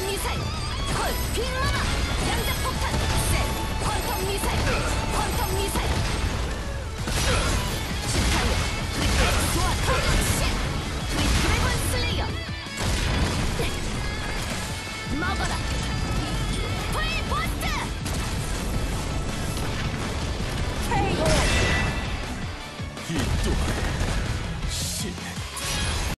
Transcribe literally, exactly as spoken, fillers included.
쿼텀 미사일 콜 빅마마 양자 폭탄 셋 쿼텀 미사일 쿼텀 미사일 시타이어 트리플 소환 셋 트리플 슬레이어 먹어라 풀 버스트 케이오 이 또한